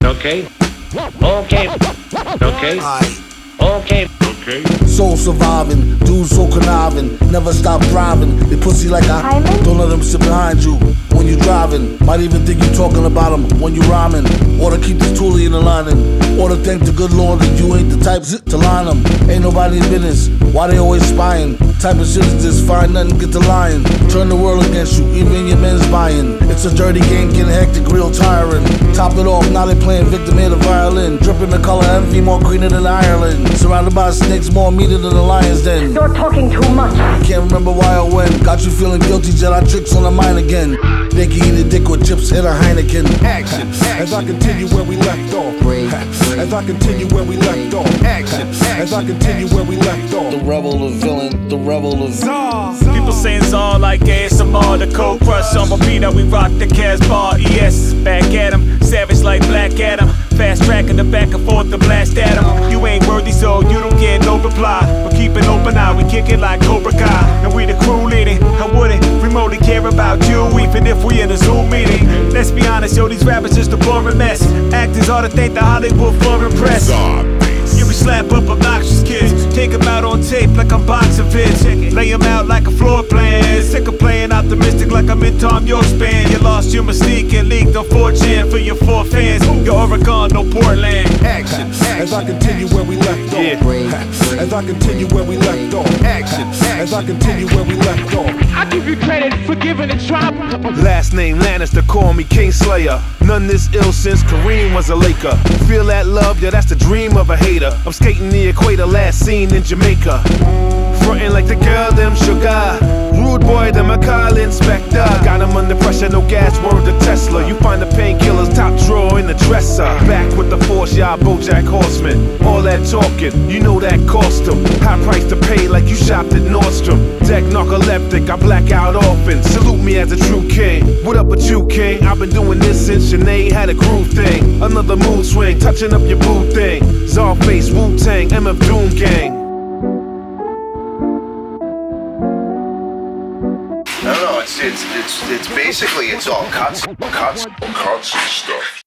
Okay. Okay. Okay. Okay. Okay. Soul surviving, dudes so conniving, never stop thriving. They pussy like a don't let them sit behind you when you driving. Might even think you talking about them when you rhyming. Or to keep the toolie in the lining. Or to thank the good Lord that you ain't the type to line them. Ain't nobody's business, why they always spying? Type of shit is this, find nothing, get to lying. Turn the world against you, even your men's buying. It's a dirty game, getting hectic, real tiring. Top it off, now they playing victim in the violin. Dripping the color envy, more greener than Ireland. Surrounded by snakes, more meaner than the lion's den. You're talking too much. Can't remember why or when. Got you feeling guilty, Jedi tricks on the mind again. They can eat a dick with chips and a Heineken. Action, as I continue where we left off. As I continue where we left off. Action, as I continue where we left off. The rebel, the villain, the rebel, the People saying Zar like ASMR, the cold crush on my beat, we rock the Casbah. ES back at him, savage like Black Adam. Fast tracking the back and forth to blast at him. You ain't worthy, so you don't get no reply. But keep an open eye, we kick it like Cobra Kai. And we the crew leading, I wouldn't remotely care about you, even if we in a Zoom meeting. Let's be honest, yo, these rappers just a boring mess. Actors ought to thank the Hollywood foreign press. Yeah, we slap up obnoxious kids, take them out on tape like I'm boxing vids. Lay them out like a floor plan. Sick of playing optimistic like I'm in Tom York's band. You lost your mystique and leaked on 4chan for your 4 fans. Your Oregon, no Portland. Action, as I continue where we left off. As I continue where we left off. Action, as I continue where we left off. I give you credit for giving a try. Last name Lannister, call me Kingslayer. None this ill since Kareem was a Laker. Feel that love, yeah, that's the dream of a hater. I'm skating the equator, last seen in Jamaica. Frontin' like the girl, them sugar. Rude boy, them a call inspector. Got him under pressure, no gas, word to Tesla. You find the painkillers top drawer in the dresser. Back with the force, y'all Bojack Horseman. All that talking, you know that cost him. High price to pay like you shopped at Nordstrom. Deck narcoleptic, I black out often. Salute me as a true king. What up with you, king? I've been doing this since Sinead had a groove thing. Another mood swing, touching up your boo thing. Czarface, Wu-Tang, MF Doom Gang. I don't know, it's basically, it's all cuts and stuff.